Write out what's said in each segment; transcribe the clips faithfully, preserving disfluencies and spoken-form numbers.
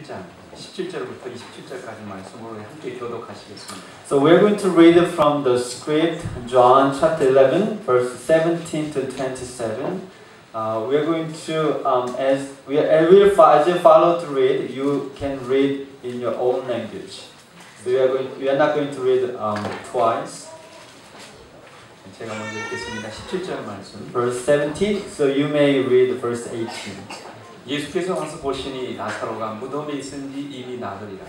십일 장 십칠 절부터 이십칠 절까지 말씀으로 함께 교독하시겠습니다. So we're going to read it from the script, John chapter eleven, verse seventeen to twenty-seven. Uh, we're going to, um, as we as we as you follow to read, you can read in your own language. So we are going, we are not going to read um, twice. 제가 먼저 읽겠습니다. 십칠 절 말씀. Verse seventeen. So you may read verse eighteen. 예수께서 와서 보시니 나사로가 무덤에 있은지 이미 나더리라.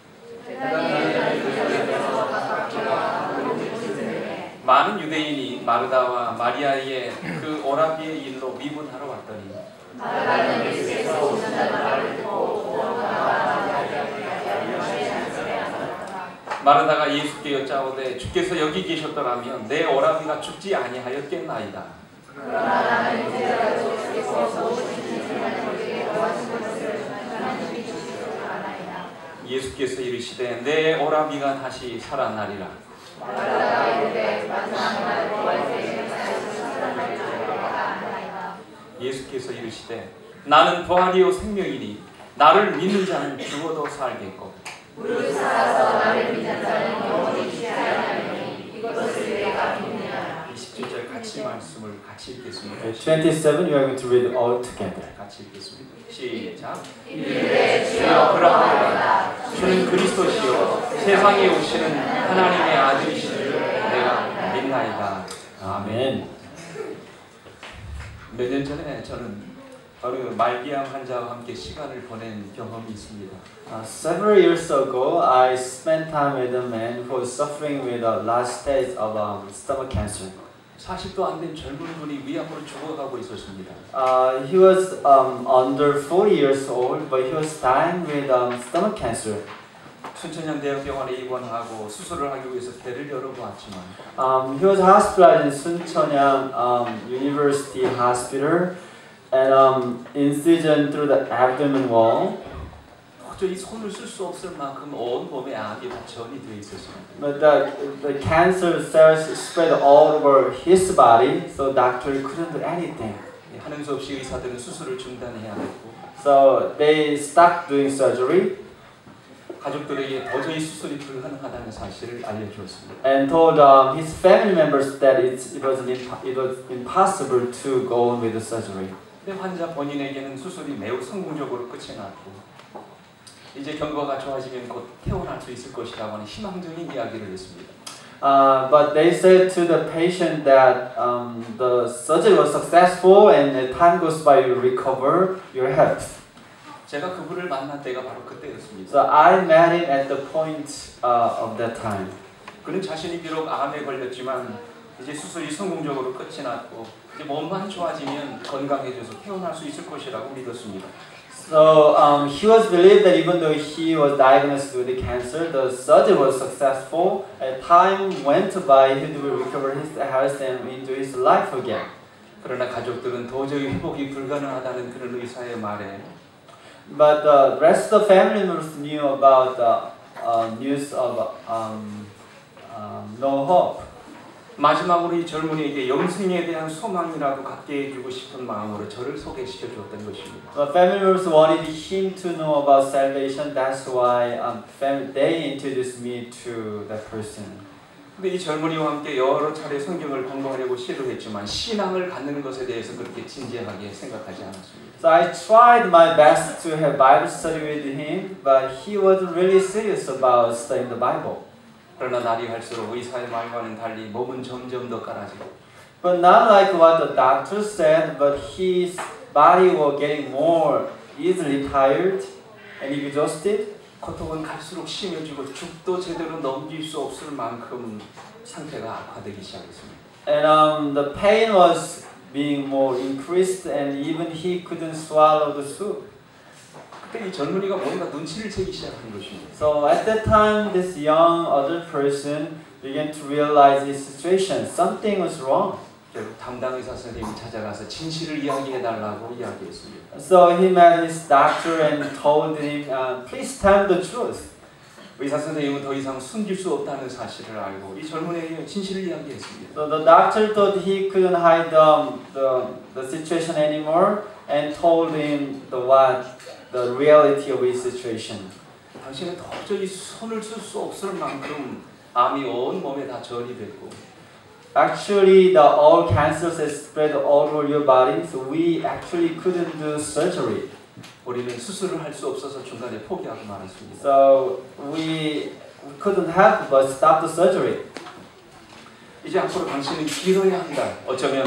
많은 유대인이 마르다와 마리아의 그 오라비의 일로 미분하러 왔더니 마르다가 예수께 여짜오되 주께서 여기 계셨더라면 내 오라비가 죽지 아니하였겠나이다. 예수께서 이르시되 내 오라비가 다시 살아나리라. 예수께서 이르시되 나는 부활이요 생명이니 나를 믿는 자는 죽어도 살겠고 무릇 살아서 나를 믿는 자는 영원히 죽지 아니하리니 이것을 내가 믿느니라. 이십칠 절 같이 말씀을 같이 읽겠습니다. twenty-seven, we are going to read all together. 같이 읽겠습니다. 시작. 이르되 주여 그러하오다. 주는 그리스도시요 세상에 오시는 하나님의 아들이시를 내가 믿나이다. 아멘. 몇 년 전에 저는 바로 말기암 환자와 함께 시간을 보낸 경험이 있습니다. Uh, several years ago, I spent time with a man who was suffering with the last stage of um, stomach cancer. 사십도 안 된 젊은 분이 위암으로 죽어가고 있었습니다. Uh, he was um, under forty years old, but he was dying with um, stomach cancer. 순천향 대학병원에 입원하고 수술을 하기 위해서 배를 열어보았지만 Um, he was hospitalized in Suncheonyang um, University Hospital and um, incision through the abdomen wall. 도저히 손을 쓸 수 없을 만큼 온 몸에 암이 전이 되어 있었습니다. But the, the cancer cells spread all over his body, so doctor couldn't do anything. 하는 수 없이 의사들은 수술을 중단해야 했고 So they stopped doing surgery. 가족들에게 도저히 수술이 불가능하다는 사실을 알려주었습니다. And told um, his family members that it's, it, was impo it was impossible to go on with the surgery. 근데 환자 본인에게는 수술이 매우 성공적으로 끝이 났고 이제 경과가 좋아지면 곧 퇴원할 수 있을 것이라고 하는 희망적인 이야기를 했습니다. Uh, but they said to the patient that um, the surgery was successful and as time goes by you recover your health. 제가 그분을 만난 때가 바로 그때였습니다. So I met him at the point uh, of that time. 그는 자신이 비록 암에 걸렸지만 이제 수술이 성공적으로 끝이 났고 이제 몸만 좋아지면 건강해져서 퇴원할 수 있을 것이라고 믿었습니다. So um, he was believed that even though he was diagnosed with the cancer, the surgery was successful. As time went by, he would recover his health and into his life again. 그러나 가족들은 도저히 회복이 불가능하다는 그런 의사의 말에 But the rest of the family members knew about the uh, news of um, um, no hope. 마지막으로 이 젊은이에게 영생에 대한 소망이라도 갖게 해주고 싶은 마음으로 저를 소개시켜 주었던 것입니다. The family members wanted him to know about salvation. That's why um, fam they introduced me to that person. 근데 이 젊은이와 함께 여러 차례 성경을 공부하려고 시도했지만 신앙을 갖는 것에 대해서 그렇게 진지하게 생각하지 않았습니다. So I tried my best to have Bible study with him, but he wasn't really serious about studying the Bible. 그러나 날이 갈수록 의사의 말과는 달리 몸은 점점 더 까라지고 But not like what the doctor said, but his body was getting more easily tired and exhausted. 고통은 갈수록 심해지고 죽도 제대로 넘길 수 없을 만큼 상태가 악화되기 시작했습니다. And um, the pain was being more increased, and even he couldn't swallow the soup. 그때 이 젊은이가 뭔가 눈치를 채기 시작한 것입니다. So at that time, this young other person began to realize his situation. Something was wrong. 결국 담당 의사 선생님이 찾아가서 진실을 이야기해 달라고 이야기했습니다. So he met his doctor and told him, uh, "Please tell the truth." 의사 선생님은 더 이상 숨길 수 없다는 사실을 알고 이 젊은이에게 진실을 이야기했습니다. So the doctor thought he couldn't hide um, the the situation anymore and told him the what the reality of his situation. 당신은 도저히 손을 쓸 수 없을 만큼 암이 온 몸에 다 전이 됐고 Actually, the all cancers has spread all over your body, so we actually couldn't do surgery. 우리는 수술을 할 수 없어서 중간에 포기하고 말았습니다. So we couldn't help but stop the surgery. 이제 앞으로 당신은 길어야 한다. 어쩌면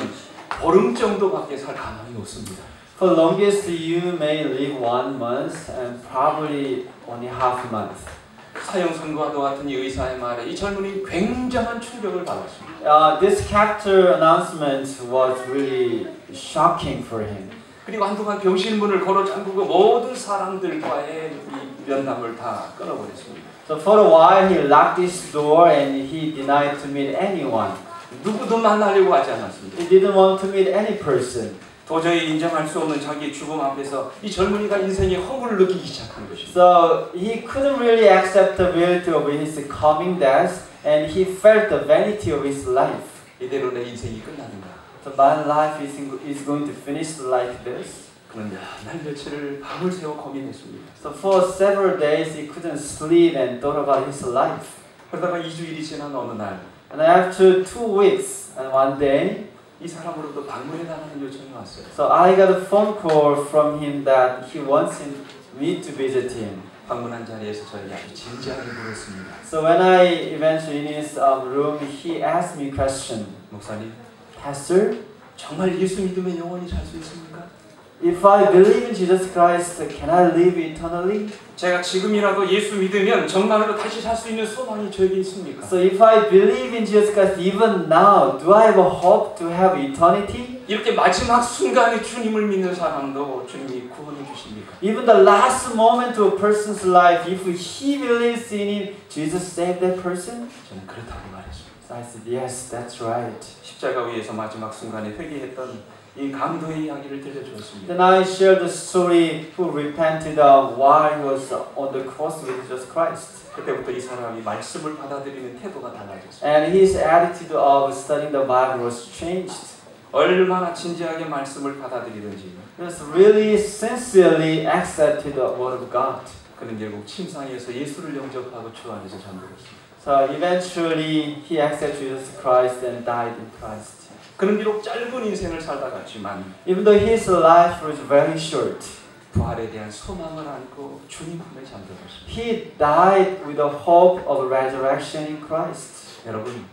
보름 정도밖에 살 가망이 없습니다. For longest, you may live one month and probably only half a month. 사형 선고와도 같은 이 의사의 말에 이 젊은이 굉장한 충격을 받았습니다. Uh, this capture announcement was really shocking for him. 그리고 한동안 병실문을 걸어 잠그고 모든 사람들과의 이 면담을 다 끊어버렸습니다. So for a while, he locked his door and he denied to meet anyone. 누구도 만나려고 하지 않았습니다. He didn't want to meet any person. 도저히 인정할 수 없는 자기의 죽음 앞에서 이 젊은이가 인생의 허물을 느끼기 시작한 것입니다. So he couldn't really accept the reality of his coming death, and he felt the vanity of his life. 이대로 내 인생이 끝나는가? So my life is, is going to finish like this. 그는 날 며칠을 밤을 새워 고민했습니다. So for several days he couldn't sleep and thought about his life. 그러다가 이 주일이 지난 어느 날 And after two weeks and one day, 이 사람으로부터 방문해달라는 요청이 왔어요. so I got a phone call from him that he wants him, me to visit him. 방문한 자리에서 저에게 아주 진지하게 물었습니다. So when I eventually in his um, room, he asked me a question. 목사님, Pastor, 정말 예수 믿으면 영원히 살 수 있습니까? if I believe in Jesus Christ, can I live eternally? 제가 지금이라도 예수 믿으면 정말로 다시 살 수 있는 소망이 저에게 있습니까? So if I believe in Jesus Christ even now, do I have a hope to have eternity? 이렇게 마지막 순간에 주님을 믿는 사람도 주님이 구원해 주십니까? Even the last moment of a person's life, if he believes in him, Jesus saved that person? 저는 그렇다고 말했습니다. So I said, yes, that's right. 십자가 위에서 마지막 순간에 회개했던 이 강도의 이야기를 들려주었습니다. Then I shared the story who repented uh, while he was on the cross with Jesus Christ. 그때부터 이 사람이 말씀을 받아들이는 태도가 달라졌습니다. And his attitude of studying the Bible was changed. 얼마나 진지하게 말씀을 받아들이든지 He was really sincerely accepted the word of God. 그는 결국 침상에서 예수를 영접하고 주 안에서 잠들었습니다. So eventually he accepted Jesus Christ and died in Christ. 그는 비록 짧은 인생을 살다 갔지만 Even though his life was very short, 부활에 대한 소망을 안고 주님 품에 잠들었습니다. he died with the hope of resurrection in Christ. 여러분,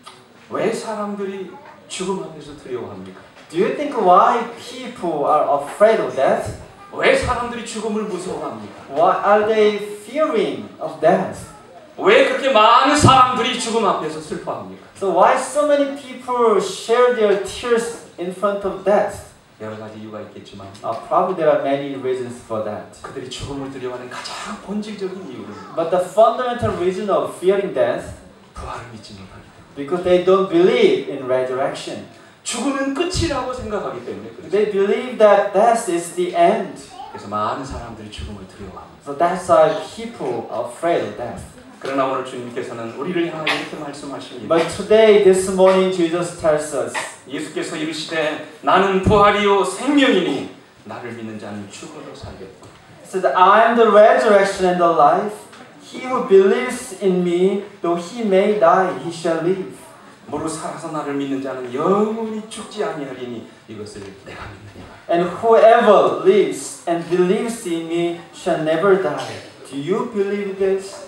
왜 사람들이 죽음 앞에서 두려워합니까? Do you think why people are afraid of death? 왜 사람들이 죽음을 무서워합니까? Why are they fearing of death? 왜 그렇게 많은 사람들이 죽음 앞에서 슬퍼합니까? So why so many people share their tears in front of death? 여러 가지 이유가 있겠지만 Uh, probably there are many reasons for that. 그들이 죽음을 두려워하는 가장 본질적인 이유는 But the fundamental reason of fearing death, 부활을 믿지 못하기 때문에 because they don't believe in resurrection. 죽음은 끝이라고 생각하기 때문에 그렇죠. They believe that death is the end. 그래서 많은 사람들이 죽음을 두려워합니다. So that's why people are afraid of death. 그러나 오늘 주님께서는 우리를 향하여 이렇게 말씀하십니다. But today, this morning, Jesus tells us, 예수께서 이르시되 나는 부활이요 생명이니 나를 믿는 자는 죽어도 살겠고 so that I am the resurrection and the life. He who believes in me, though he may die, he shall live. 무릇 살아서 나를 믿는 자는 영원히 죽지 아니하리니 이것을 내가 믿느니라. And whoever lives and believes in me shall never die. Do you believe this?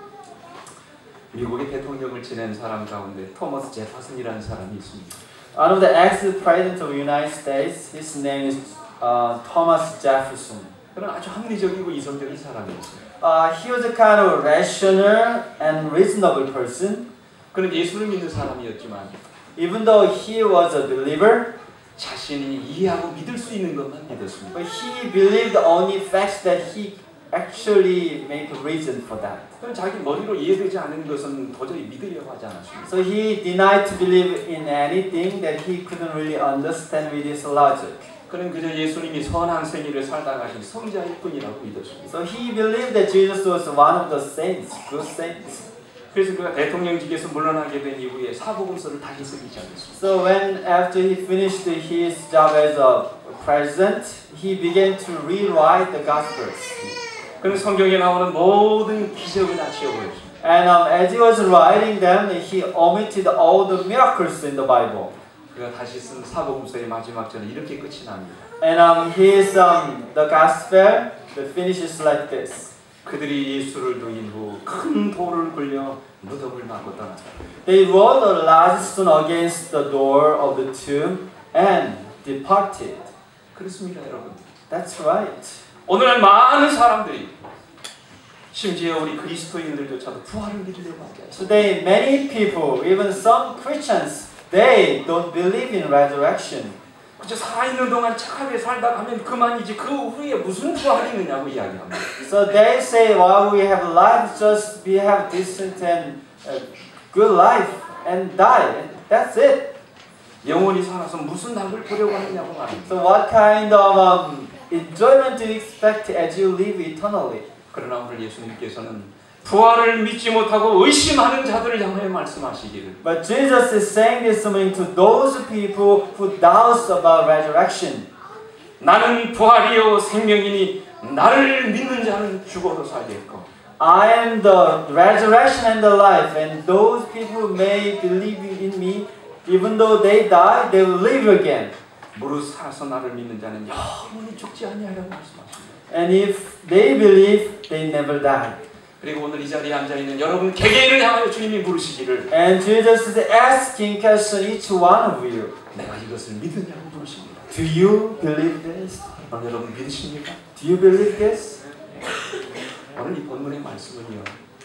미국의 대통령을 지낸 사람 가운데 토머스 제퍼슨이라는 사람이 있습니다. One of the ex-presidents of the United States, his name is uh, Thomas Jefferson. 그는 아주 합리적이고 이성적인 사람이었어요. Uh, he was a kind of rational and reasonable person. 그는 예수를 믿는 사람이었지만 Even though he was a believer, 자신이 이해하고 믿을 수 있는 것만 믿었습니다. but he believed only facts that he actually make a reason for that. 그는 자기 머리로 이해되지 않는 것은 도저히 믿으려고 하지 않았습니다. So he denied to believe in anything that he couldn't really understand with his logic. 그는 그저 예수님이 선한 생일을 살다 가신 성자일 뿐이라고 믿었습니다. So he believed that Jesus was one of the saints, good saints. 그래서 그가 대통령직에서 물러나게 된 이후에 사복음서를 다시 쓰기 시작했습니다. So when after he finished his job as a president, he began to rewrite the Gospels. 그는 성경에 나오는 모든 기적을 다 지워버렸습니다. And um, as he was writing them, he omitted all the miracles in the Bible. 그가 다시 쓴 사복음서의 마지막 절은 이렇게 끝이 납니다. And um, his um, the Gospel, the finishes like this. 그들이 예수를 누인 후 큰 돌을 굴려 무덤을 막고 떠났다. They rolled a large stone against the door of the tomb and departed. 그렇습니다, 여러분. That's right. 오늘날 많은 사람들이 심지어 우리 그리스도인들조차도 부활을 믿으려고 하게 하죠. Today, many people, even some Christians, they don't believe in resurrection. 그저 살아있는 동안 착하게 살다 가면 그만이지 그 후에 무슨 부활이 있느냐고 이야기합니다. So they say, while we have life, just we have decent and uh, good life and die. That's it. 영원히 살아서 무슨 낙을 보려고 하느냐고 말합니다. So what kind of um, enjoyment do you expect as you live eternally? 그러나 오늘 예수님께서는 부활을 믿지 못하고 의심하는 자들을 향하여 말씀하시기를 But Jesus is saying this morning to those people who doubt about resurrection. 나는 부활이요 생명이니 나를 믿는 자는 죽어도 살겠고 I am the resurrection and the life, and those people may believe in me, even though they die, they will live again. 무릇 살아서 나를 믿는 자는 영원히 죽지 아니하리라고 말씀하십니다. And if they believe, they never die. 그리고 오늘 이 자리에 앉아 있는 여러분 개개인을 향하여 주님이 물으시기를 And Jesus is asking question each one of you. 내가 이것을 믿느냐고 물으십니다. Do you believe this? 오늘 여러분 믿으십니까? Do you believe this? 오늘 이 본문의 말씀은요.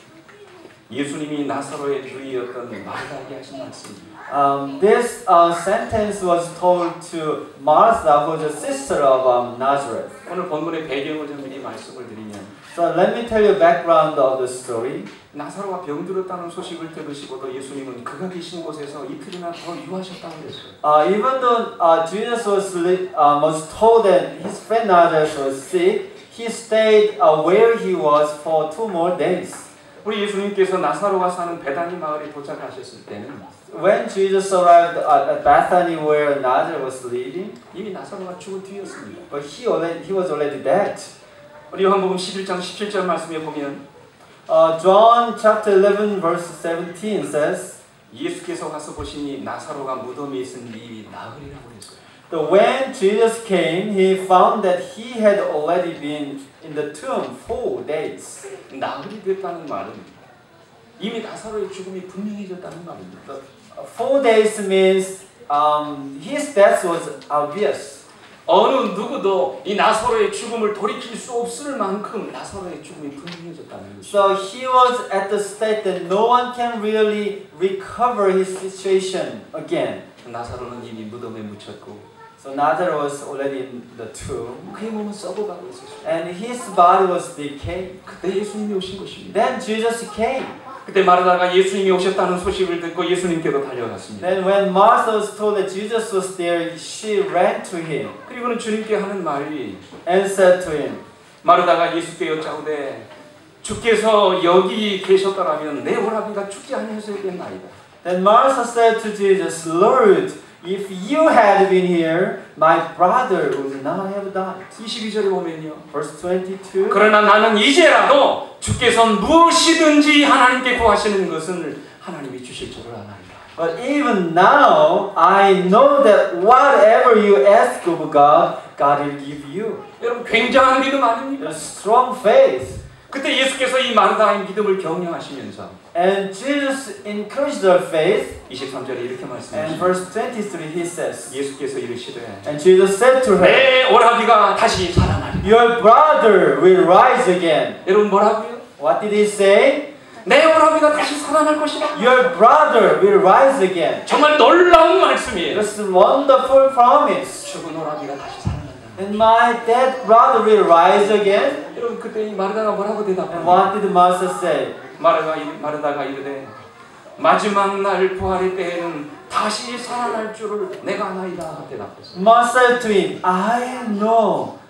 예수님이 나사로의 누이였던 마르다에게 하신 말씀입니다. Um, this uh, sentence was told to Martha, who is a sister of um, Nazareth. 오늘 본문의 배경을 좀 미리 말씀을 드리면 So let me tell you background of the story. 나사로가 병들었다는 소식을 들으시고도 예수님은 그가 계신 곳에서 이틀이나 더 유하셨다고 그랬어요. Uh, even though uh, Jesus was li- uh, was told that his friend Lazarus was sick, he stayed uh, where he was for two more days. 우리 예수님께서 나사로가 사는 베다니 마을에 도착하셨을 때는 When Jesus arrived at, at Bethany, where Lazarus was living, 이미 나사로가 죽은 뒤였습니다. but he already he was already dead. 우리 요한복음 십일 장 십칠 절 말씀에 보면 Uh, John chapter eleven verse seventeen says, 예수께서 가서 보시니 나사로가 무덤에 있은 이 나흘이라고 했어요. that when Jesus came, he found that he had already been in the tomb four days. 나흘이 됐다는 말은 이미 나사로의 죽음이 분명해졌다는 말입니다. Four days means um, his death was obvious. 어느 누구도 이 나사로의 죽음을 돌이킬 수 없을 만큼 나사로의 죽음이 분명해졌다는 것이죠. So he was at the state that no one can really recover his situation again. 나사로는 이미 무덤에 묻혔고 So Lazarus was already in the tomb, 그의 몸은 썩어가고 있었어요. and his body was decayed. 그때 예수님이 오신 것입니다. Then Jesus came. 그때 마르다가 예수님이 오셨다는 소식을 듣고 예수님께로 달려갔습니다. Then when Martha was told that Jesus was there, she ran to him 그리고는 주님께 하는 말이 and said to him, 마르다가 예수께 여짜오되 주께서 여기 계셨더라면 내 오라비가 죽지 아니하였겠나이다. Then Martha said to Jesus, Lord, if you had been here, my brother would not have died. 이십이 절에 보면요. Verse twenty-two. 그러나 나는 이제라도 주께서 무엇이든지 하나님께 구하시는 것을 하나님이 주실 줄을 아나이다. But even now, I know that whatever you ask of God, God will give you. 여러분 굉장한 믿음 아닙니까? There's strong faith. 그때 예수께서 이 마르다의 믿음을 격려하시면서 And Jesus encouraged their faith. 이십삼 절에 이렇게 And 말씀하십니다. verse twenty-three, he says, 예수께서 이르시되 and Jesus said to her, 내 오라비가 다시 살아나리. your brother will rise again. 여러분 뭐라고요? What did he say? 내 오라비가 다시 살아날 것이다. Your brother will rise again. 정말 놀라운 말씀이에요. This is a wonderful promise. 죽은 오라비가 다시 살아난다. And my dead brother will rise again. 여러분 그때 이 마르다가 뭐라고 And 대답합니까? what did Martha say? 마르다가, 마르다가 이르되 마지막 날 부활의 때에는 다시 살아날 줄을 내가 아나이다 대답했어요. Martha said to him, I know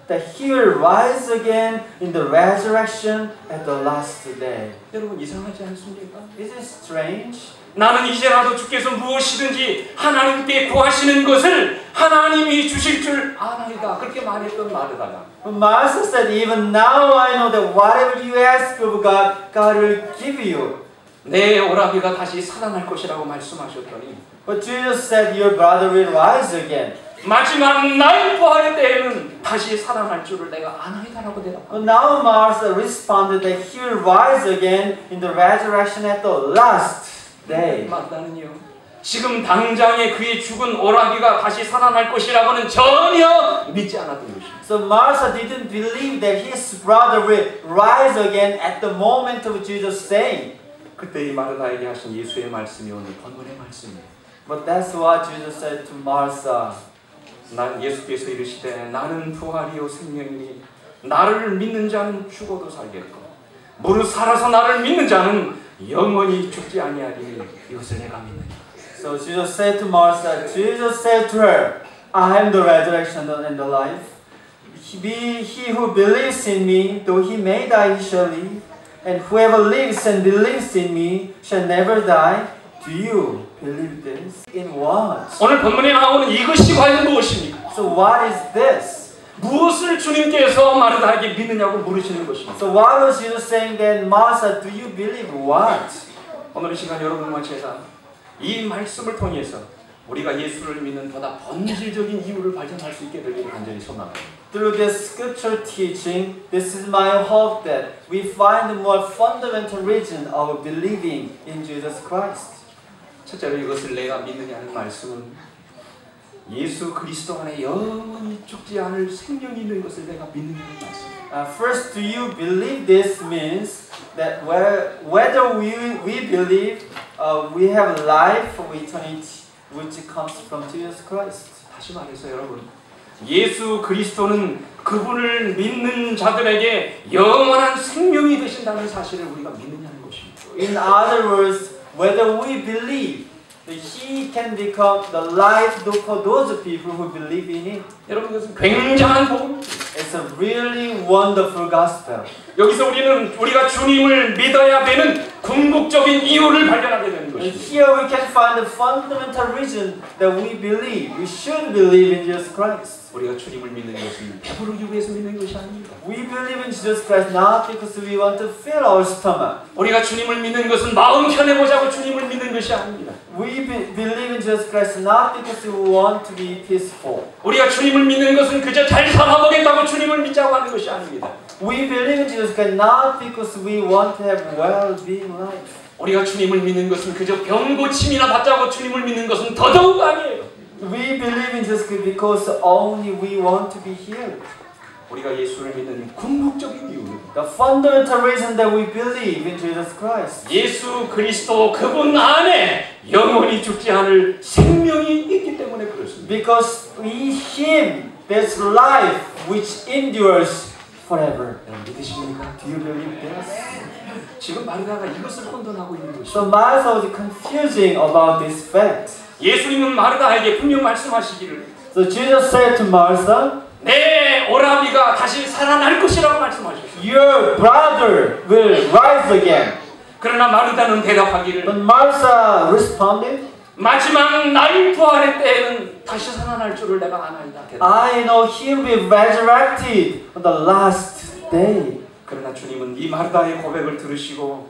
that he will rise again in the resurrection at the last day. 여러분 이상하지 않습니까? Is it strange? 나는 이제라도 주께서 무엇이든지 하나님께 구하시는 것을 하나님이 주실 줄 아나이다. 그렇게 말했던 마르다가 But Martha said, even now I know that whatever you ask of God, God will give you. 내 오라비가 다시 살아날 것이라고 말씀하셨더니 But Jesus said, your brother will rise again. 마지막 나의 부활의 때에는 다시 살아날 줄을 내가 아나이다라고 대답합니다. But now Martha responded that he will rise again in the resurrection at the last day. 마르다는요, 지금 당장에 그의 죽은 오라비가 다시 살아날 것이라고는 전혀 믿지 않았던 것입니다. So Martha didn't believe that his brother will rise again at the moment of Jesus saying. 그때 이 마르다에게 하신 예수의 말씀이 오늘 본문의 말씀이에요. But that's what Jesus said to Martha. 난 예수께서 이르시되 나는 부활이요 생명이니 나를 믿는 자는 죽어도 살겠고 무릇 살아서 나를 믿는 자는 영원히 죽지 아니하리니 이것을 내가 믿느니라. So Jesus said to Martha, Jesus said to her, I am the resurrection and the life. He, he who believes in me, though he may die, he shall live. And whoever lives and believes in me shall never die. Do you believe this? In what? 오늘 본문에 나오는 이것이 과연 무엇입니까? So what is this? 무엇을 주님께서 마르다에게 믿느냐고 물으시는 것입니다. So what was Jesus saying then? Martha, do you believe what? 오늘 이 시간 여러분과 제가 이 말씀을 통해서 우리가 예수를 믿는 보다 본질적인 이유를 발견할 수 있게 되기를 간절히 소망합니다. Through this scripture teaching, this is my hope that we find the more fundamental reason of believing in Jesus Christ. 첫째로 이것을 내가 믿느냐는 말씀은 예수 그리스도 안에 영원히 죽지 않을 생명이 있는 것을 내가 믿느냐는 말씀입니다. Uh, first, do you believe this means that whether, whether we, we believe uh, we have life of eternity which comes from Jesus Christ. 다시 말해서 여러분, 예수 그리스도는 그분을 믿는 자들에게 영원한 생명이 되신다는 사실을 우리가 믿느냐는 것입니다. In other words, whether we believe that He can become the life for those people who believe in Him. 여러분, 이것은 굉장한 복음입니다. It's a really wonderful gospel. 여기서 우리는 우리가 주님을 믿어야 되는 궁극적인 이유를 발견하게 되는 And 것입니다. here we can find the fundamental reason that we believe, we should believe in Jesus Christ. 우리가 주님을 믿는 것은 배부르기 위해서 믿는 것이 아닙니다. We believe in Jesus Christ not because we want to fill our stomach. 우리가 주님을 믿는 것은 마음 편해보자고 주님을 믿는 것이 아닙니다. We be, believe in Jesus Christ not because we want to be peaceful. 우리가 주님을 믿는 것은 그저 잘 살아보겠다고 주님을 믿자고 하는 것이 아닙니다. We believe in Jesus Christ not because we want to have well-being life. 우리가 주님을 믿는 것은 그저 병 고침이나 받자고 주님을 믿는 것은 더더욱 아니에요. We believe in Jesus Christ because only we want to be healed. 우리가 예수를 믿는 궁극적인 이유는 The fundamental reason that we believe in Jesus Christ. 예수 그리스도 그분 안에 영원히 죽지 않을 생명이 있기 때문에 그렇습니다. Because in Him there's life which endures forever. 여러분 믿으십니까? Do you believe this? 지금 마르다가 이것을 혼돈하고 있는 것이죠. So Martha was confusing about this fact. 예수님은 마르다에게 분명 말씀하시기를 So Jesus said to Martha, 내 오라비가 다시 살아날 것이라고 말씀하셨어요. your brother will rise again. 그러나 마르다는 대답하기를 But Martha responded, 마지막 날 부활의 때에는 다시 살아날 줄을 내가 아나이다. I know he will be resurrected on the last day. 그러나 주님은 이 마르다의 고백을 들으시고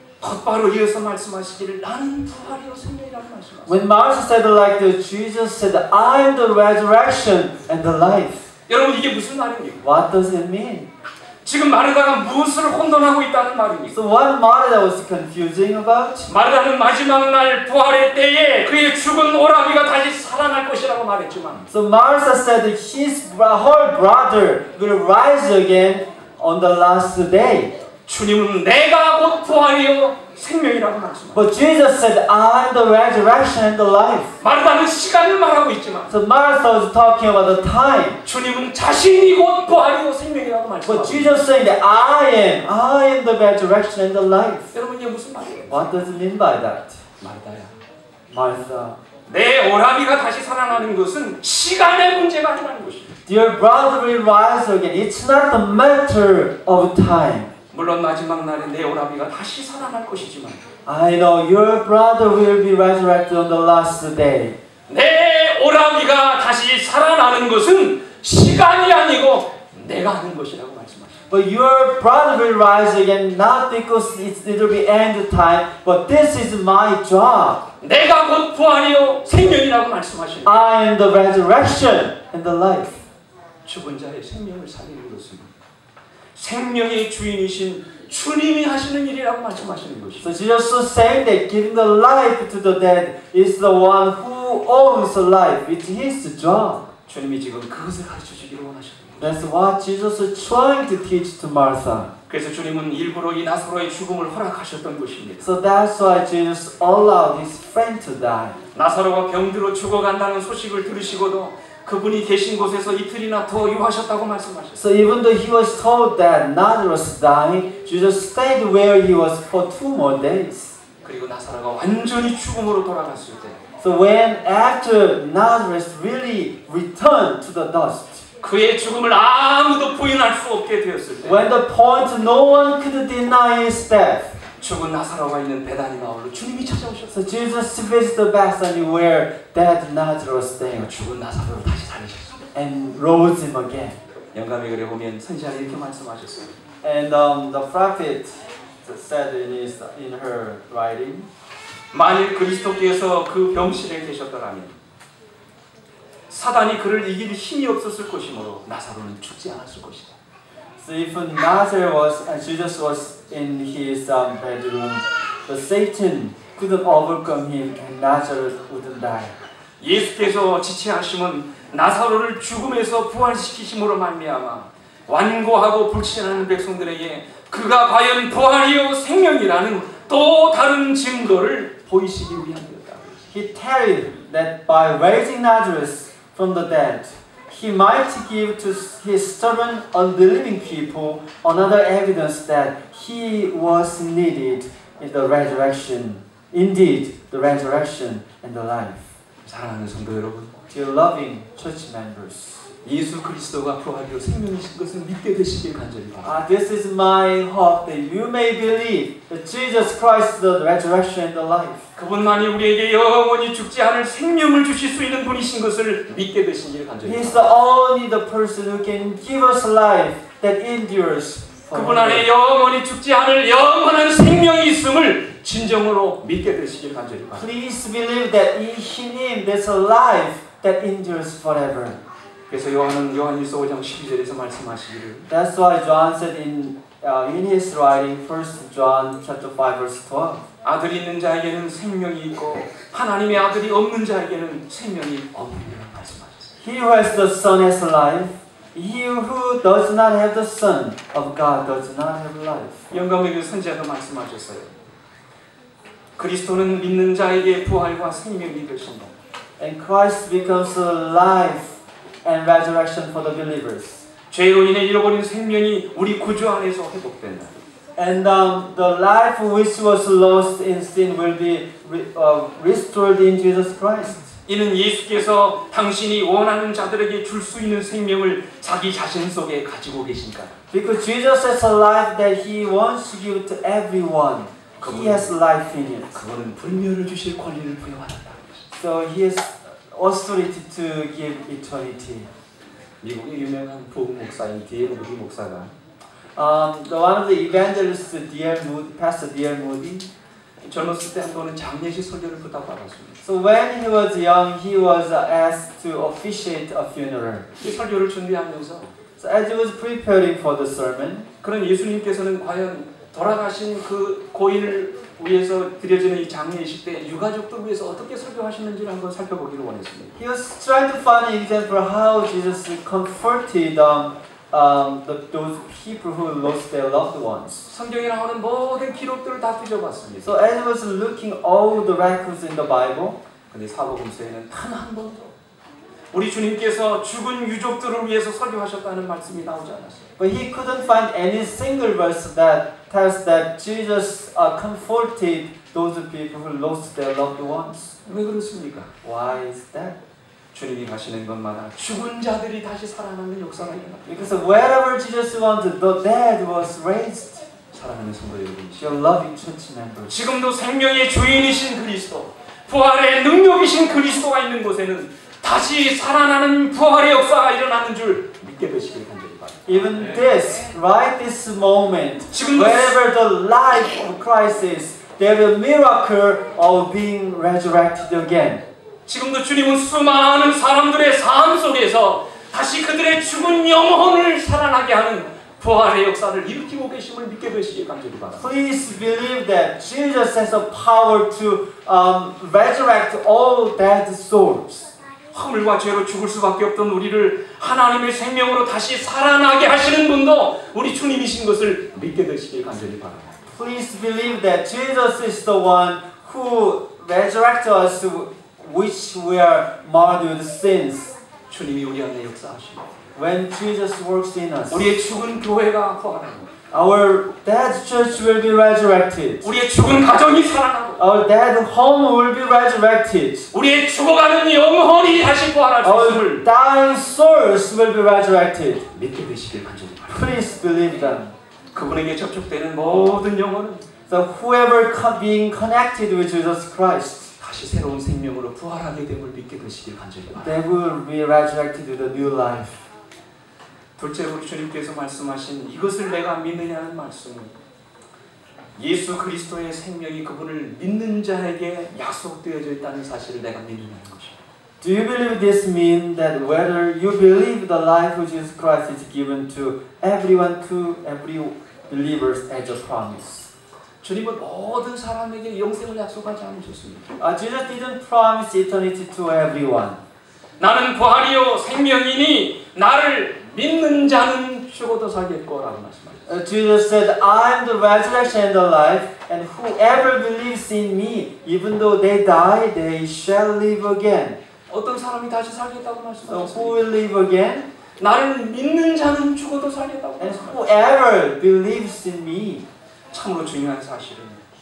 곧바로 이어서 말씀하시기를 나는 부활이요 생명이라고 말씀하셨어요. When Martha said like this, Jesus said, I am the resurrection and the life. 여러분 이게 무슨 말입니까? What does it mean? 지금 마르다가 무엇을 혼돈하고 있다는 말입니까? So what Martha was confusing about? 마르다는 마지막 날 부활의 때에 그의 죽은 오라비가 다시 살아날 것이라고 말했지만 So Martha said that his, her brother will rise again on the last day. 주님은 내가 곧 부활이요 생명이라고 말씀하셨어요. But Jesus said, I am the resurrection and the life. 마르다는 시간을 말하고 있지만 So Martha was talking about the time. 주님은 자신이 곧 부활이요 생명이라고 But 말씀하셨어요. Jesus saying that I am, I am the resurrection and the life. 여러분 이게 무슨 말이에요? What does it mean by that? 마르다야, Martha, 내 오라비가 다시 살아나는 것은 시간의 문제가 아니라는 것입니다. Dear brother will rise again. It's not a matter of time. 물론 마지막 날에 내 오라비가 다시 살아날 것이지만 I know your brother will be resurrected on the last day. 내 오라비가 다시 살아나는 것은 시간이 아니고 내가 하는 것이라고 말씀하십니다. But your brother will rise again not because it's, it will be end time, but this is my job. 내가 곧 부활이요 생명이라고 말씀하십니다. I am the resurrection and the life. 죽은 자의 생명을 살리는 것은 생명의 주인이신 주님이 하시는 일이라고 말씀하시는 것이죠. So Jesus was saying that giving the life to the dead is the one who owns life. It's his job. 주님이 지금 그것을 가르쳐주기를 원하십니다. That's what Jesus was trying to teach to Martha. 그래서 주님은 일부러 이 나사로의 죽음을 허락하셨던 것입니다. So that's why Jesus allowed his friend to die. 나사로가 병들어 죽어간다는 소식을 들으시고도 그분이 계신 곳에서 이틀이나 더 유하셨다고 말씀하셨어요. So even though he was told that Lazarus dying, Jesus stayed where he was for two more days. 그리고 나사로가 완전히 죽음으로 돌아갔을 때 So when after Lazarus really returned to the dust, 그의 죽음을 아무도 부인할 수 없게 되었을 때 when the point no one could deny his death, 죽은 나사로가 있는 베다니 마을로 주님이 찾아오셨어요. so Jesus visited Bethany where dead Lazarus stayed 죽은 나사로를 다시 살리셨어요. and rose him again. 영감의 글에 보면 선지자는 이렇게 말씀하셨어요. And um, the prophet said in his in her writing, 만일 그리스도께서 그 병실에 계셨더라면 사단이 그를 이길 힘이 없었을 것이므로 나사로는 죽지 않았을 것이다. so if Lazarus was and Jesus was in his um, bedroom, but Satan couldn't overcome him and Lazarus wouldn't die. 예수께서 지체하심은 나사로를 죽음에서 부활시키심으로 말미암아 완고하고 불신하는 백성들에게 그가 과연 부활이요 생명이라는 또 다른 증거를 보이시기 위함이었다. He tarried that by raising Lazarus from the dead, he might give to his stubborn, unbelieving people another evidence that he was needed in the resurrection. Indeed, the resurrection and the life. 사랑하는 성도 여러분, Dear loving church members, 예수 그리스도가 부활이요 생명이신 것을 믿게 되시길 간절히 바랍니다. uh, this is my hope that you may believe that Jesus Christ is the resurrection and the life. 그분만이 우리에게 영원히 죽지 않을 생명을 주실 수 있는 분이신 것을 믿게 되시길 간절히 He is 바랍니다. the only the person who can give us life that endures. 그분 안에 영원히 죽지 않을 영원한 생명이 있음을 진정으로 믿게 되시길 간절히 바랍니다. Please believe that in Him there's a life that endures forever. 그래서 요한은 요한일서 오 장 십이 절에서 말씀하시기를 That's why John said in uh, in his writing, First John chapter five verse twelve. 아들이 있는 자에게는 생명이 있고 하나님의 아들이 없는 자에게는 생명이 없느니라 말씀하셨어요. He who has the Son has life. He who does not have the Son of God does not have life. 영감의 선지자도 말씀하셨어요. 그리스도는 믿는 자에게 부활과 생명이 되신다. And Christ becomes a life and resurrection for the believers. 죄로 인해 잃어버린 생명이 우리 구주 안에서 회복된다. And um, the life which was lost in sin will be re, uh, restored in Jesus Christ. 이는 예수께서 당신이 원하는 자들에게 줄 수 있는 생명을 자기 자신 속에 가지고 계시니까. Because Jesus has a life that He wants to give to everyone. He has life in it. 그분은 불멸을 주실 권리를 부여받았다. So He has authority to give eternity. 미국의 유명한 부흥 목사인 디엘 무디 목사가 Um, the one of the evangelists, D L Moody, Pastor D L Moody. 젊었을 때 한 번은 장례식 설교를 부탁받았습니다. So when he was young, he was asked to officiate a funeral. 이 설교를 준비하면서 So as he was preparing for the sermon, 그런 예수님께서는 과연 돌아가신 그 고인을 위해서 드려지는 이 장례식 때 유가족들 위해서 어떻게 설교하시는지를 한번 살펴보기를 원했습니다. he was trying to find an example how Jesus comforted um, um, the, those people who lost their loved ones. 성경에 나오는 모든 기록들을 다 뒤져봤습니다. So as he was looking all the records in the Bible, 근데 사복음서에는 단 한 번도 우리 주님께서 죽은 유족들을 위해서 설교하셨다는 말씀이 나오지 않았어요. but he couldn't find any single verse that tells that Jesus uh, comforted those people who lost their loved ones. 왜 그렇습니까? Why is that? 주님이 가시는 것마다 죽은 자들이 다시 살아나는 역사가 일어납니다. Because wherever Jesus went, the dead was raised. 사랑하는 성도 여러분, Your loving church members. 지금도 생명의 주인이신 그리스도, 부활의 능력이신 그리스도가 있는 곳에는 다시 살아나는 부활의 역사가 일어나는 줄 믿게 되시길 간절히 바랍니다. Even this, right this moment, 지금도 wherever the life of Christ is, there is a miracle of being resurrected again. 지금도 주님은 수많은 사람들의 삶 속에서 다시 그들의 죽은 영혼을 살아나게 하는 부활의 역사를 일으키고 계심을 믿게 되시길 간절히 바랍니다. Please believe that Jesus has the power to um, resurrect all dead souls. 허물과 죄로 죽을 수밖에 없던 우리를 하나님의 생명으로 다시 살아나게 하시는 분도 우리 주님이신 것을 믿게 되시길 간절히 바랍니다. Please believe that Jesus is the one who resurrects us, which we are marred with sins. 주님이 우리 안에 역사하십니다. When Jesus works in us, 우리의 죽은 교회가 부활합니다. our dead church will be resurrected. 우리의 죽은 가정이 살아나고 Our dead home will be resurrected. 우리의 죽어가는 영혼이 다시 부활할 수 Our 있음을 dying souls will be resurrected. 믿게 되시길 간절히 바랍니다. Please believe them. 그분에게 접촉되는 모든 영혼은 So whoever co- being connected with Jesus Christ, 다시 새로운 생명으로 부활하게 됨을 믿게 되시길 간절히 바랍니다. they will be resurrected with a new life. 둘째, 우리 주님께서 말씀하신 이것을 내가 믿느냐는 말씀은 예수 그리스도의 생명이 그분을 믿는 자에게 약속되어져 있다는 사실을 내가 믿느냐는 것입니다. Do you believe this means that whether you believe the life of Jesus Christ is given to everyone, to every believers as a promise? 주님은 모든 사람에게 영생을 약속하지 않으셨습니다. Uh, Jesus didn't promise eternity to everyone. 나는 부활이요 생명이니 나를 믿는 자는 죽어도 살겠고라고 말씀하셨습니다. Uh, Jesus said, I am the resurrection and the life, and whoever believes in me, even though they die, they shall live again. 어떤 사람이 다시 살겠다고 So who 말씀하셨습니다. will live again? 나를 믿는 자는 죽어도 살겠다고 And 말씀하셨습니다. whoever believes in me. 참으로 중요한 사실은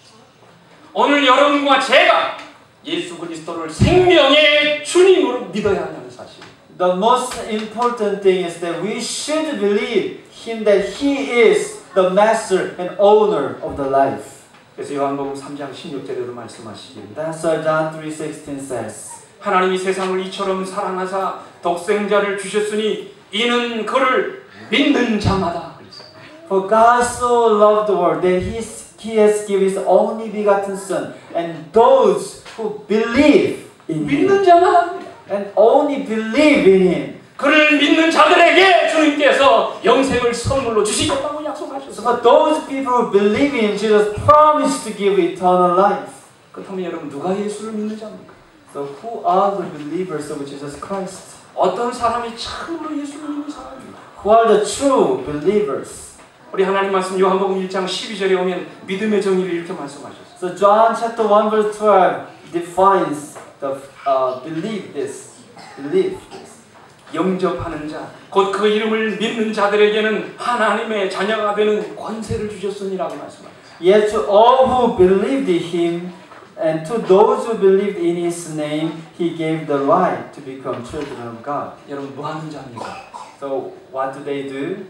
오늘 여러분과 제가 예수 그리스도를 생명의 주님으로 믿어야 한다는 사실. The most important thing is that we should believe Him, that He is the master and owner of the life. 그래서 요한복음 삼 장 십육 절에도 말씀하시길 That's what John three sixteen says. 하나님이 세상을 이처럼 사랑하사 독생자를 주셨으니 이는 그를 믿는 자마다. For God so loved the world that He, he has given His only begotten Son, and those who believe in 믿는 Him, 자마다. and only believe in Him. 그를 믿는 자들에게 주님께서 영생을 선물로 주시겠다고 약속하셨습니다. So for those people who believe in Him, Jesus promised to give eternal life. 그렇다면 여러분 누가 예수를 믿는 자입니까? So who are the believers of Jesus Christ? 어떤 사람이 참으로 예수를 믿는 사람입니까? Who are the true believers? 우리 하나님 말씀 요한복음 일 장 십이 절에 오면 믿음의 정의를 이렇게 말씀하셨어요. So John chapter one verse twelve defines the uh, believe this, believe this. 영접하는 자, 곧 그 이름을 믿는 자들에게는 하나님의 자녀가 되는 권세를 주셨으니라고 말씀하셨어요. Yet to all who believed in Him, and to those who believed in His name, He gave the right to become children of God. 여러분 뭐 하는 자입니까? So what do they do?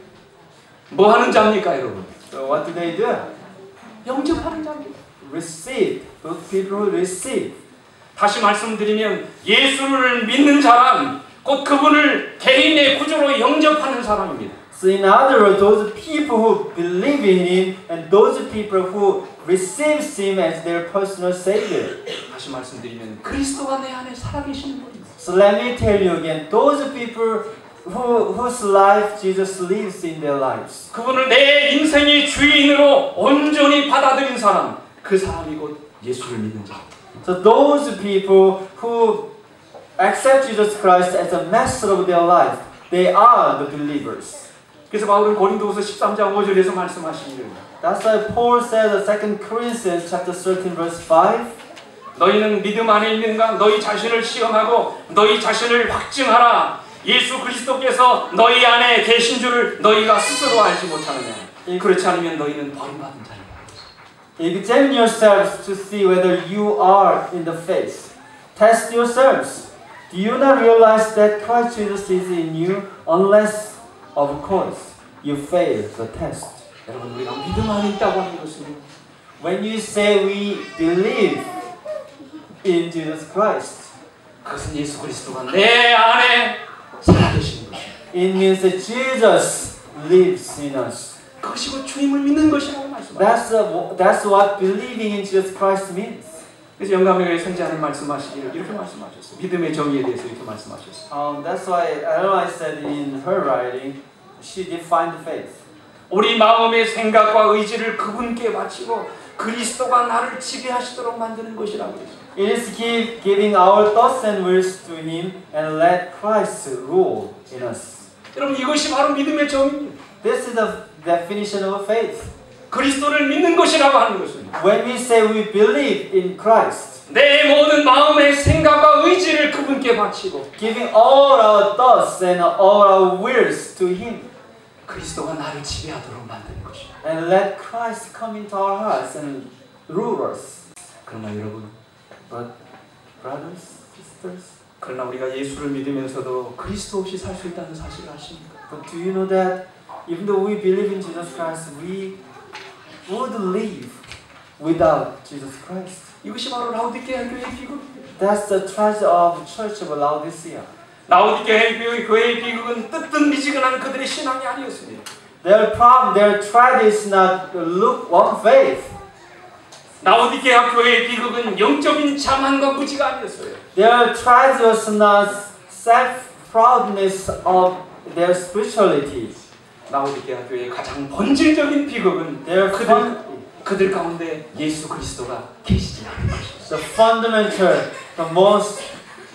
뭐 하는 자입니까, 여러분? So what do they do? 영접하는 자입니다. Receive. Those people who receive. 다시 말씀드리면 예수를 믿는 자란 곧 그분을 개인의 구주로 영접하는 사람입니다. So in other words, those people who believe in Him and those people who receives Him as their personal Savior. 다시 말씀드리면 그리스도가 내 안에 살아계시는 분입니다. So let me tell you again, those people who, whose life Jesus lives in their lives. 그분을 내 인생의 주인으로 온전히 받아들인 사람, 그 사람이 곧 예수를 믿는 자. So those people who accept Jesus Christ as a master of their life, they are the believers. 그래서 바울은 고린도후서 십삼 장 오 절에서 말씀하시기를 That's why Paul said in Second Corinthians chapter thirteen verse five. 너희는 믿음 안에 있는가? 너희 자신을 시험하고 너희 자신을 확증하라. 예수 그리스도께서 너희 안에 계신 줄을 너희가 스스로 알지 못하느냐. 그렇지 않으면 너희는 버림받은 자리라. Examine yourselves to see whether you are in the faith. Test yourselves Do you not realize that Christ Jesus is in you unless, of course, you fail the test? 여러분, 우리가 믿음 안에 있다고 하는 것은 When you say we believe in Jesus Christ, 그것은 예수 그리스도가 내 안에 살아계시는 것입니다. it means that Jesus lives in us. 그것이 곧 주님을 믿는 것이라고 말씀하셨습니다. That's, a, that's what believing in Jesus Christ means. 그래서 영감교회 선지자는 말씀하시기를 이렇게 말씀하셨어요. 믿음의 정의에 대해서 이렇게 말씀하셨어요. Um, that's why Ellen said in her writing, she defined faith. 우리 마음의 생각과 의지를 그분께 바치고 그리스도가 나를 지배하시도록 만드는 것이라고 그랬어요. It is give, giving our thoughts and wills to Him and let Christ rule in us. 여러분, 이것이 바로 믿음의 정의입니다. This is the definition of faith. 그리스도를 믿는 것이라고 하는 것입니다. When we say we believe in Christ, 내 모든 마음의 생각과 의지를 그분께 바치고 giving all our thoughts and all our wills to Him, 그리스도가 나를 지배하도록 만드는 것입니다. and let Christ come into our hearts and rule us. 그러나 여러분, But brothers, sisters, 그러나 우리가 예수를 믿으면서도 그리스도 없이 살 수 있다는 사실을 아십니까? but do you know that even though we believe in Jesus Christ, we would live without Jesus Christ? 이것이 바로 라오디게아 교회의 비극입니다. That's the treasure of Church of Laodicea. 라오디게아 교회의 비극은 뜨뜻미지근한 그들의 신앙이 아니었습니다. Their problem, their tragedy is not lukewarm faith. 라오디게아 교회의 비극은 영적인 자만과 무지가 아니었어요. Their tragedy was not self-proudness of their spirituality. 라오디게아 교회의 가장 본질적인 비극은 Their 그들, fun, 그들 가운데 예수 그리스도가 계시지 않는 것입니다. the fundamental, the most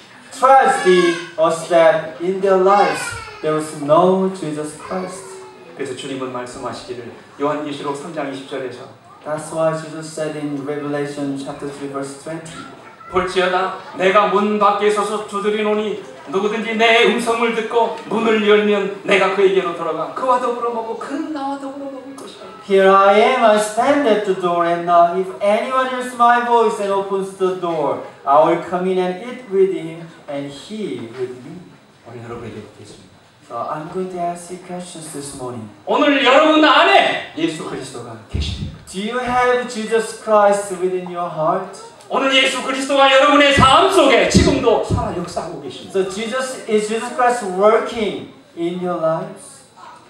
tragedy was that in their lives there was no Jesus Christ. 그래서 주님은 말씀하시기를 요한계시록 삼 장 이십 절에서 That's why Jesus said in Revelation chapter three verse twenty. 볼지어다 내가 문 밖에 서서 두드리노니 누구든지 내 음성을 듣고 문을 열면 내가 그에게로 돌아가 그와 더불어 먹고 그는 나와 더불어 먹을 것이다. Here I am, I stand at the door and knock. If anyone hears my voice and opens the door, I will come in and eat with him and he with me. 오늘 여러분에게 묻겠습니다. So I'm going to ask you questions this morning. 오늘 여러분 안에 예수 그리스도가 계십니까? Do you have Jesus Christ within your heart? 오늘 예수 그리스도가 여러분의 삶 속에 지금도 살아 역사하고 계십니다. So Jesus is Jesus Christ working in your lives?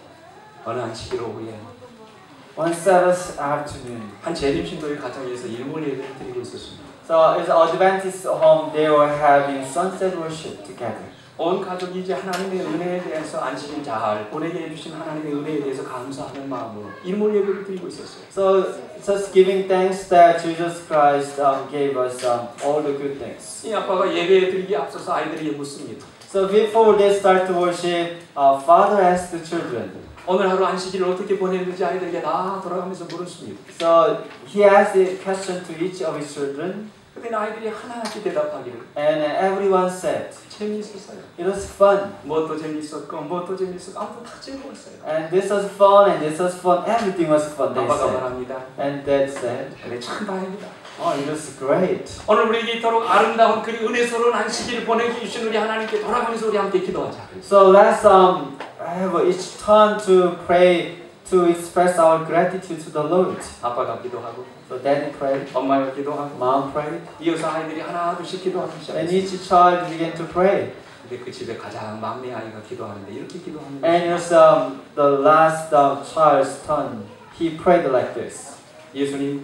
어느 안식일 오후에 One Sabbath afternoon. 한 재림신도의 가정에서 일몰 예배를 드리고 있었습니다. So it's Adventist home. They were having sunset worship together. 온 가족이 이제 하나님의 은혜에 대해서 안식일 잘 보내게 해주신 하나님의 은혜에 대해서 감사하는 마음으로 일몰 예배를 드리고 있었어요. So just giving thanks that Jesus Christ um, gave us um, all the good things. 이 아빠가 예배 드리기 앞서서 아이들에게 묻습니다. So before they start to worship, uh, Father asked the children. 오늘 하루 안식일을 어떻게 보냈는지 아이들에게 다 돌아가면서 물었습니다. So he asked the question to each of his children. 그때 아이들이 하나같이 대답하기를 And everyone said, 재미있었어요. it was fun. 무엇도 재미있었고 무엇도 재미있었고 아무튼 다 즐거웠어요. And this was fun, and this was fun. Everything was fun, they 아빠가 said. 말합니다. And Dad said, 그래 참 다행이다. oh, it was great. 오늘 우리에게 이토록 아름다운 그리 은혜스러운 안식일을 보내게 주신 우리 하나님께 돌아가면서 우리 함께 기도하자. So let's um have each turn to pray to express our gratitude to the Lord. 아빠가 기도하고 So Daddy prayed, 엄마가 기도하고 Mom prayed, 이어서 아이들이 하나 둘씩 기도하기 and 시작했어요. each child began to pray. 근데 그 집에 가장 막내 아이가 기도하는데 이렇게 기도합니다. And it was um, the last um, child's turn. He prayed like this. 예수님,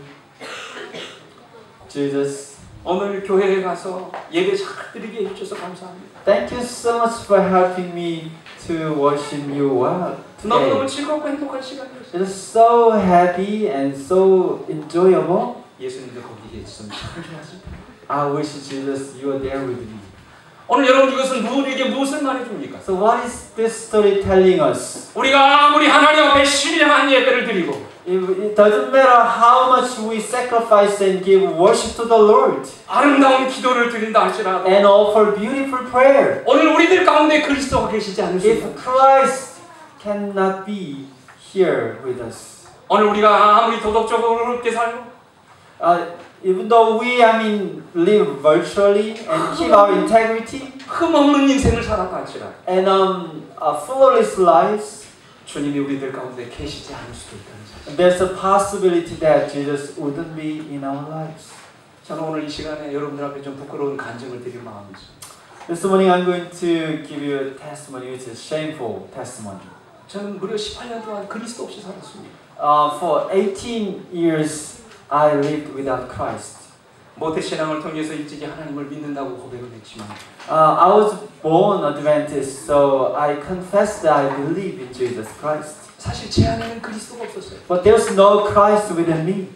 Jesus, 오늘 교회에 가서 예배 잘 드리게 해주셔서 감사합니다. thank you so much for helping me to worship you well 너무너무 today. 즐겁고 행복한 시간이었어요. It is so happy and so enjoyable. 예수님도 거기에 있으면 참 좋아하십니다. I wish Jesus you were there with me. 오늘 여러분 이것은 누구에게 무엇을 말해줍니까? So what is this story telling us? 우리가 아무리 하나님 앞에 신령한 예배를 드리고 It, it doesn't matter how much we sacrifice and give worship to the Lord 아름다운 기도를 드린다 할지라도 and offer beautiful prayer. 오늘 우리들 가운데 그리스도가 계시지 않으십니까? If Christ cannot be here with us, 오늘 우리가 아무리 도덕적으로 그렇게 살고 Uh, even though we, I mean, live virtually and keep our integrity 흠없는 인생을 살았다 할지라 and um, uh, flawless lives, 주님이 우리들 가운데 계시지 않을 수도 있다는 사실. there's a possibility that Jesus wouldn't be in our lives. 저는 오늘 이 시간에 여러분들 앞에 좀 부끄러운 간증을 드릴 마음이죠. This morning I'm going to give you a testimony, which is shameful testimony. 저는 무려 십팔 년 동안 그리스도 없이 살았습니다. Uh, for eighteen years, I lived without Christ. 모태 신앙을 통해서 일찍이 하나님을 믿는다고 고백을 했지만 Uh, I was born Adventist, so I confess that I believe in Jesus Christ. 사실 제 안에는 그리스도가 없었어요. But there's no Christ within me.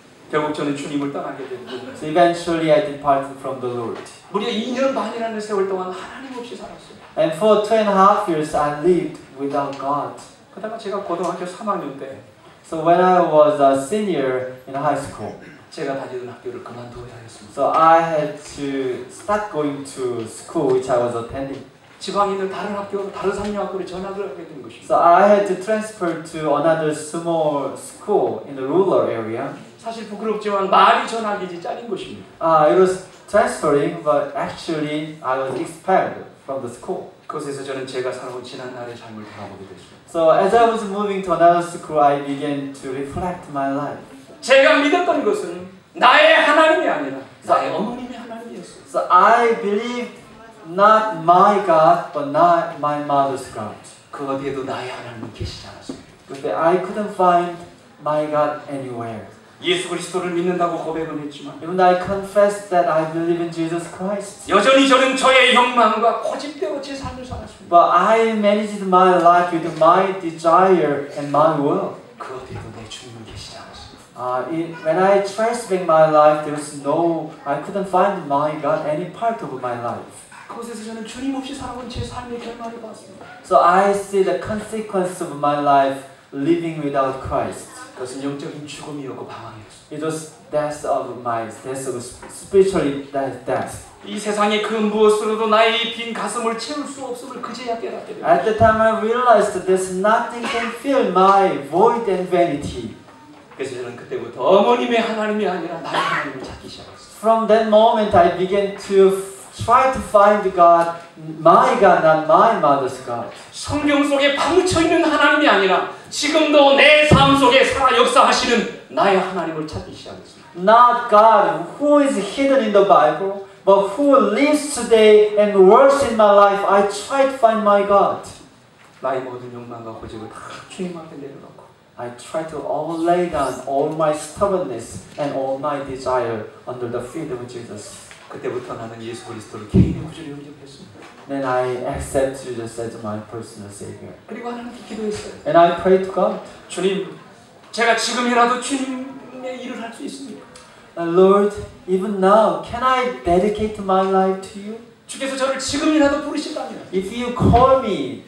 결국 저는 주님을 떠나게 됐고 So eventually I departed from the Lord. 무려 이 년 반이라는 세월 동안 하나님 없이 살았어요. And for two and a half years I lived without God. 그러다가 제가 고등학교 삼 학년 때 So when I was a senior in high school, 제가 다니던 학교를 그만둬야 했습니다. so I had to start going to school which I was attending. 지방에 있는 다른 학교, 다른 상류학교로 전학을 하게 된 것입니다. So I had to transfer to another small school in the rural area. 사실 부끄럽지만 말이 전학이지 짤인 것입니다. Uh, it was transferring, but actually I was expelled from the school. 그곳에서 저는 제가 살아온 지난 날의 삶을 돌아보게 됐습니다. So as I was moving to another school, I began to reflect my life. 제가 믿었던 것은 나의 하나님이 아니라 나의 어머님의 하나님이었어요. So I believed not my God, but not my mother's God. 그 어디에도 나의 하나님은 계시지 않았습니다. But I couldn't find my God anywhere. 예수 그리스도를 믿는다고 고백은 했지만 Even though I confessed that I believe in Jesus Christ, 여전히 저는 저의 욕망과 고집대로 제 삶을 살았습니다. but I managed my life with my desire and my will. 그 어디에도 내 주님은 계시지 않았습니다. Uh, it, when I traced back my life, there was no, I couldn't find my God any part of my life. 그곳에서 저는 주님 없이 살아온 제 삶의 결말을 봤습니다. So I see the consequence of my life living without Christ. 그것은 영적인 죽음이었고 방황이었습니다. It was death of my death of spiritually death. 이 세상에 그 무엇으로도 나의 빈 가슴을 채울 수 없음을 그제야 깨닫게 됩니다. At the time I realized that there's nothing can fill my void and vanity. 그래서 저는 그때부터 어머님의 하나님이 아니라 나의 하나님을 찾기 시작했습니다. From that moment I began to try to find God, my God, not my mother's God. 성경 속에 파묻혀 있는 하나님이 아니라 지금도 내 삶 속에 살아 역사하시는 나의 하나님을 찾기 시작했습니다. Not God who is hidden in the Bible, but who lives today and works in my life. I try to find my God. 나의 모든 욕망과 고집을 다 주님 앞에 내려놓고 I try to all lay down all my stubbornness and all my desire under the feet of Jesus. 그때부터 나는 예수 그리스도를 개인의 구주로 영접했습니다. Then I accept Jesus as my personal Savior. 그리고 하나님께 기도했어요. And I pray to God. 주님, 제가 지금이라도 주님의 일을 할 수 있습니까? And Lord, even now, can I dedicate my life to you? 주께서 저를 지금이라도 부르신다면 If you call me,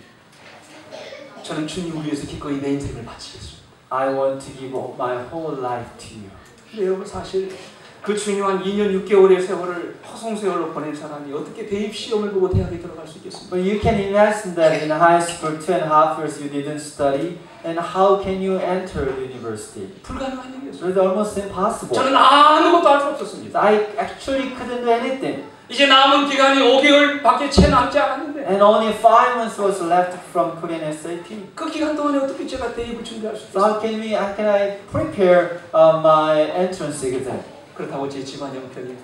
저는 주님을 위해서 기꺼이 내 인생을 바치겠습니다. I want to give my whole life to you. 근데 여러분 사실 그 중요한 이 년 육 개월의 세월을 허송세월로 보낸 사람이 어떻게 대입 시험을 보고 대학에 들어갈 수 있겠습니까? But you can imagine that in high school, two and a half years you didn't study, and how can you enter university? 불가능한 일이었어요. So it's almost impossible. 저는 아무것도 할 수 없었습니다. I actually couldn't do anything. 이제 남은 기간이 오 개월밖에 채 남지 않았는데 And only five months was left from Korean S A T. 그 기간 동안에 어떻게 제가 대입을 준비할 수 So 있어요? how can we, how can I prepare uh, my entrance exam? 그렇다고 제 집안 형편이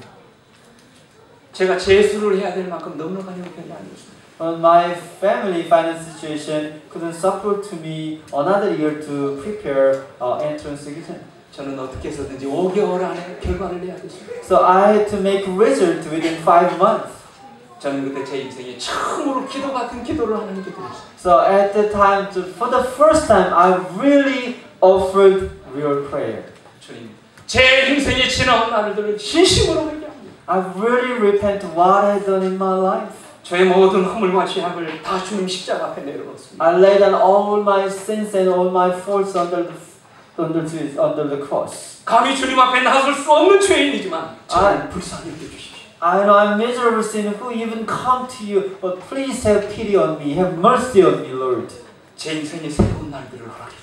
제가 재수를 해야 될 만큼 넉넉한 형편이 아니었습니다. But my family finance situation couldn't support to me another year to prepare uh, entrance exam. 저는 어떻게 해서든지 오 개월 안에 결과를 내야겠습니다. So I had to make result within five months. 저는 그때 제 인생에 처음으로 기도 같은 기도를 하나님께 드렸어요. So at the time, to, for the first time, I really offered real prayer. 주님, 제 인생의 지나온 날들을 진심으로 회개합니다. I really repent what I done in my life. 저의 모든 허물과 죄악을 다 주님 십자가 앞에 내려놓습니다. I laid down all my sins and all my faults under the under the, under the cross. 감히 주님 앞에 나설 수 없는 죄인이지만 저를 불쌍히 여겨주십시오. I know I'm miserable sinner who even come to you, but please have pity on me, have mercy on me, Lord. 제 인생의 새로운 날들을 허락해 주십시오.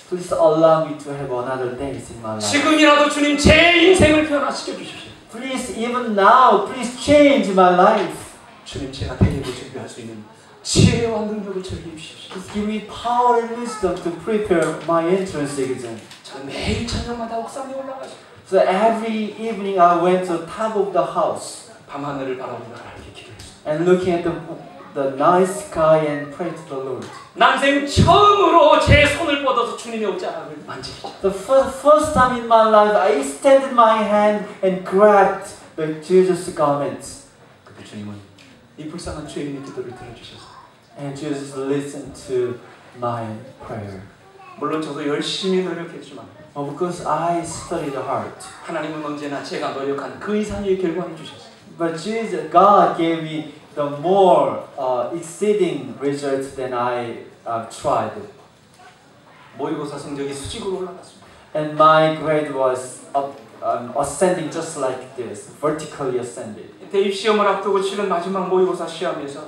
Please allow me to have another days in my life. 지금이라도 주님 제 인생을 변화시켜 주십시오. Please, even now, please change my life. 주님 제가 대회를 준비할 수 있는 지혜와 능력을 저에게 주십시오. Please give me power and wisdom to prepare my entrance exam. 저는 매일 저녁마다 옥상에 올라가서 So every evening I went to the top of the house 밤하늘을 바라보며 하나님께 기도했습니다. and looking at the, the night sky and pray to the Lord. 난생 처음으로 제 손을 뻗어서 주님의 옷자락을 만지기. The first, first time in my life I extended my hand and grabbed the Jesus' garments. 그때 주님은 이 불쌍한 죄인의 기도를 들어주셨어요. And Jesus listened to my prayer. 물론 저도 열심히 노력했지만 Well, because I studied hard. 하나님은 언제나 제가 노력한 그 이상의 결과를 주셨어요. But Jesus, God gave me the more uh, exceeding results than I uh, tried. 모의고사 성적이 수직으로 올라갔습니다. And my grade was up, um, ascending just like this, vertically ascended. 대입 시험을 앞두고 치른 마지막 모의고사 시험에서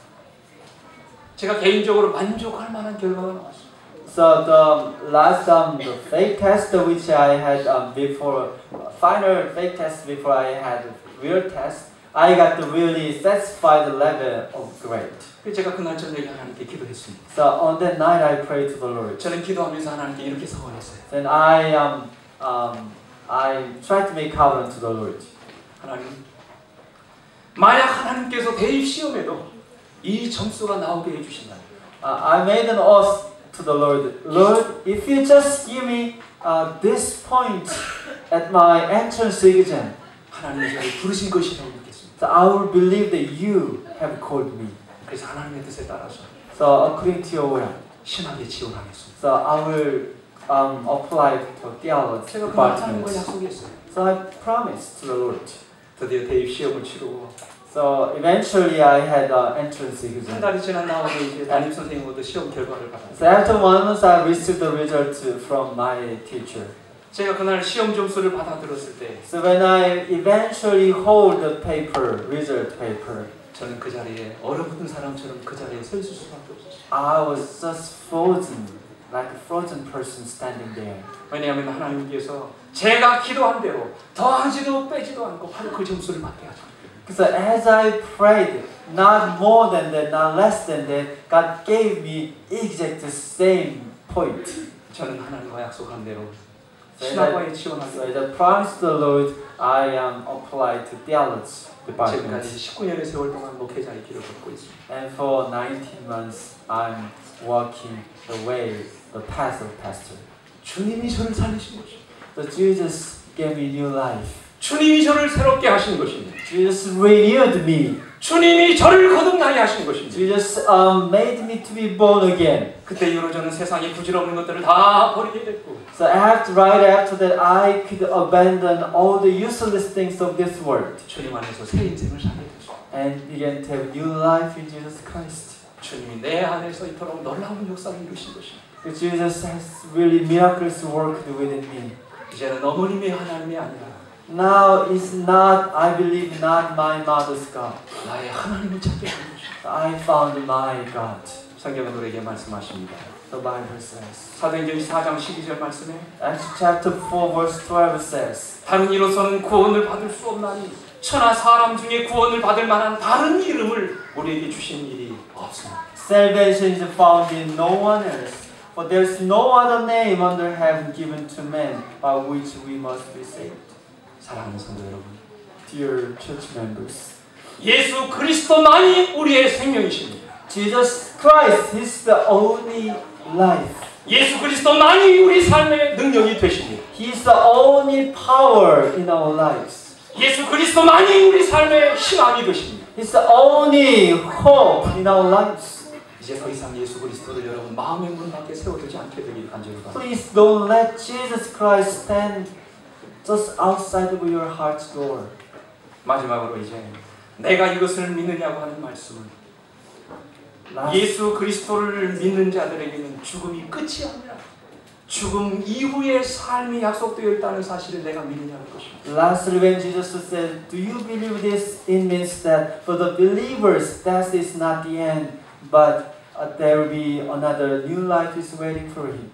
제가 개인적으로 만족할 만한 결과가 나왔습니다. So the last um, the fake test which I had um, before, final fake test before I had real test, I got the really satisfied level of grade. 제가 그날 저녁에 하나님께 기도했습니다. So on that night I prayed to the Lord. 저는 기도하면서 하나님께 이렇게 서원했어요. Then I um um I tried to make covenant to the Lord. 하나님, 만약 하나님께서 대입 시험에도 이 점수가 나오게 해주신다면, Uh, I made an oath to the Lord. Lord, if you just give me uh, this point at my entrance exam, 하나님이 저를 부르신 것이라고 믿겠습니다. so I will believe that you have called me. 그래서 하나님의 뜻에 따라서 So according to your will, 신학에 지원하겠습니다. so I will um, apply to theology 제가 그날 하나님과 department. 약속했어요. So I promised to the Lord. 드디어 대입 시험을 치르고 So eventually I had an entrance 한 exam. 달이 지난 다음에 이제 담임 선생님으로부터 시험 결과를 받았어요. So after one month I received the result from my teacher. 제가 그날 시험 점수를 받아들었을 때 So when I eventually hold the paper, result paper, 저는 그 자리에 얼어붙은 사람처럼 그 자리에 서 있을 수밖에 없었어요. I was just frozen, like a frozen person standing there. 왜냐하면 하나님께서 제가 기도한 대로 더하지도 빼지도 않고 바로 그 점수를 받게 하죠. So as I prayed, not more than that, not less than that, God gave me exact the same point. 저는 하나님과 약속한 대로 So as 신학과에 I, 지원하게 so as I promised the Lord, I am applied to theology department. 지금까지 십구 년의 세월 동안 목회자의 길을 걷고 있습니다. And for nineteen months, I'm walking the way, the path of pastor. 주님이 저를 살리신 것입니다. So Jesus gave me new life. 주님이 저를 새롭게 하신 것입니다. Jesus renewed me. 주님이 저를 거듭나게 하신 것입니다. Jesus um, made me to be born again. 그때 이후로 저는 세상에 부질없는 것들을 다 버리게 됐고 So after, right after that, I could abandon all the useless things of this world 주님 안에서 새 인생을 살게 됐습니다. and began to have new life in Jesus Christ. 주님이 내 안에서 이토록 놀라운 역사를 이루신 것입니다. Jesus has really miraculous worked within me. 이제는 어머님의 하나님이 아니라 Now it's not, I believe, not my mother's God. 나의 하나님을 찾게 하는 것입니다. I found my God. 성경은 우리에게 말씀하십니다. The Bible says. 사도행전 사 장 십이 절 말씀에 Acts chapter four verse twelve says. 다른 이로서는 구원을 받을 수 없나니 천하 사람 중에 구원을 받을 만한 다른 이름을 우리에게 주신 일이 없습니다. Salvation is found in no one else, for there is no other name under heaven given to men by which we must be saved. 사랑하는 성도 여러분, Dear church members, 예수 그리스도만이 우리의 생명이십니다. Jesus Christ is the only life. 예수 그리스도만이 우리 삶의 능력이 되십니다. He is the only power in our lives. 예수 그리스도만이 우리 삶의 희망이 되십니다. He is the only hope in our lives. 이제 더 이상 예수 그리스도를 여러분 마음의 문 밖에 세워두지 않게 되길 간절히 바랍니다. Please don't let Jesus Christ stand just outside of your heart's door. 마지막으로 이제 내가 이것을 믿느냐고 하는 말씀은 Last, 예수 그리스도를 믿는 자들에게는 죽음이 끝이 아니라 죽음 이후의 삶이 약속되어 있다는 사실을 내가 믿느냐는 것입니다. lastly, when Jesus said, "Do you believe this?" It means that for the believers, death is not the end, but uh, there will be another new life is waiting for him.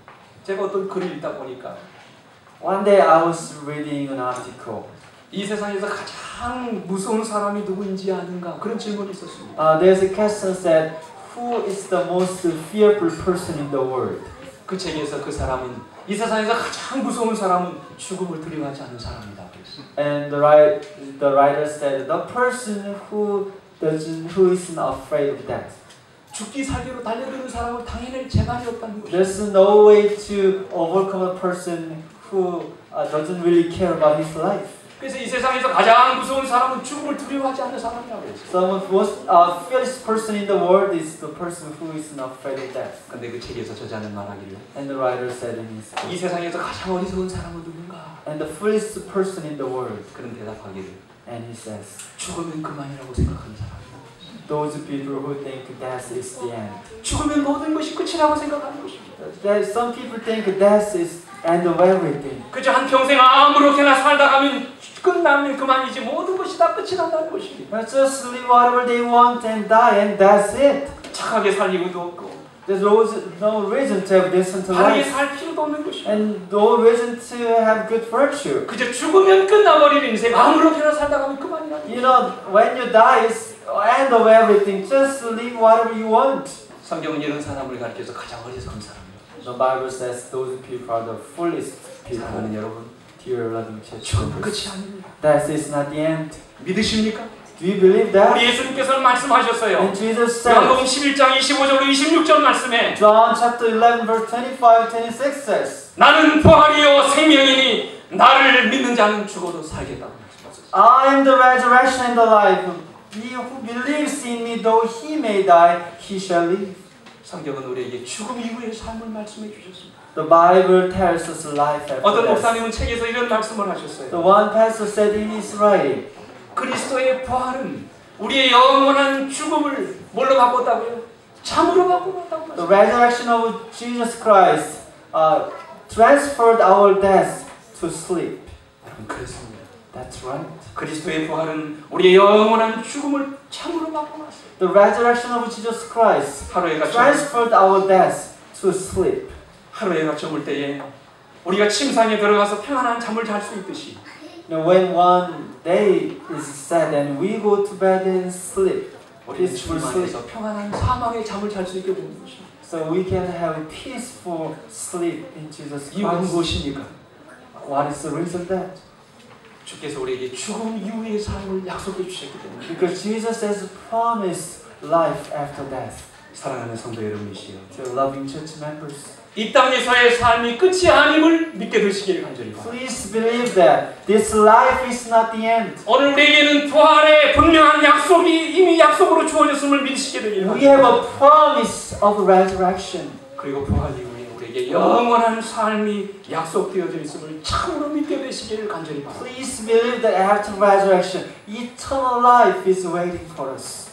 제가 어떤 글을 읽다 보니까 One day I was reading an article. 이 세상에서 가장 무서운 사람이 누구인지 아는가? 그런 질문이 있었습니다. Uh, there's a question that who is the most fearful person in the world? 그 책에서 그 사람은 이 세상에서 가장 무서운 사람은 죽음을 두려워하지 않는 사람이다. 그랬습니다. And the writer, the writer said, the person who doesn't, who isn't afraid of death. 죽기 살기로 달려드는 사람을 당해낼 재간이 없다는 것입니다. There's no way to overcome a person who uh, doesn't really care about his life. 그래서 이 세상에서 가장 무서운 사람은 죽음을 두려워하지 않는 사람이라고 했어요. So the most uh, fearless person in the world is the person who isn't afraid of death. 근데 그 책에서 저자는 말하기를 And the writer said in his book, 이 세상에서 가장 어리석은 사람은 누군가? and the foolish person in the world. 그런 대답하기를 And he says, 죽으면 그만이라고 생각하는 사람. those people who think death is the end. 죽으면 모든 것이 끝이라고 생각하는 것입니다. That some people think death is end of everything. 그저 한 평생 아무렇게나 살다 가면 끝나면 그만이지 모든 것이 다 끝이 난다는 것입니다. Just live whatever they want and die, and that's it. 착하게 살 이유도 없고 There's no, no reason to have decent 바르게 life, 살 필요도 없는 것입니다. and no reason to have good virtue. 그저 죽으면 끝나버릴 인생 아무렇게나 살다 가면 그만이라는 You 것입니다. know, when you die, it's end of everything. Just live whatever you want. 성경은 이런 사람을 가르쳐서 가장 어리석은 사람입니다. The Bible says those people are the foolish people. 사랑하는 여러분, Dear loving church 죽음은 members, 끝이 아닙니다. death is not the end. 믿으십니까? Do you believe that? 우리 예수님께서는 말씀하셨어요. And Jesus said, 요한복음 십일 장 이십오 절로 이십육 절 말씀에 John chapter eleven verse twenty-five twenty-six says, 나는 부활이요 생명이니 나를 믿는 자는 죽어도 살겠다고 말씀하셨어요. I am the resurrection and the life. He who believes in me, though he may die, he shall live. 성경은 우리에게 죽음 이후의 삶을 말씀해 주셨습니다. The Bible tells us life after 어떤 death. 목사님은 책에서 이런 말씀을 The 하셨어요. one pastor said in his writing, 그리스도의 부활은 우리의 영원한 죽음을 뭘로 바꿨다고요? 잠으로 바꿨다고 the 말씀하셨어요. resurrection of Jesus Christ uh, transferred our death to sleep. 여러분 그렇습니다. That's right. 그리스도의 부활은 우리의 영원한 죽음을 참으로 바꿔놨어요. The resurrection of Jesus Christ 하루에가 저, transferred our death to sleep. 하루에가 저물 때에 우리가 침상에 들어가서 평안한 잠을 잘 수 있듯이 Now, when one day is set and we go to bed and sleep, 우리는 peaceful 주님 sleep, 안에서 평안한 사망의 잠을 잘 수 있게 되는 것입니다. so we can have peaceful sleep in Jesus 이유는 Christ. 무엇입니까? What is the reason that? 주께서 우리에게 죽음 이후의 삶을 약속해 주셨기 때문에 Because Jesus has promised life after death. 사랑하는 성도 여러분이시여 To loving church members, 이 땅에서의 삶이 끝이 아님을 믿게 되시길 간절히 바랍니다. please believe that this life is not the end. 오늘 우리에게는 부활의 분명한 약속이 이미 약속으로 주어졌음을 믿으시게 되길 We have 바랍니다. a promise of resurrection. 그리고 부활 이후에 우리에게 영원한 삶이 약속되어져 있음을 참으로 믿게 되시기를 간절히 바랍니다. Please believe that after resurrection, eternal life is waiting for us.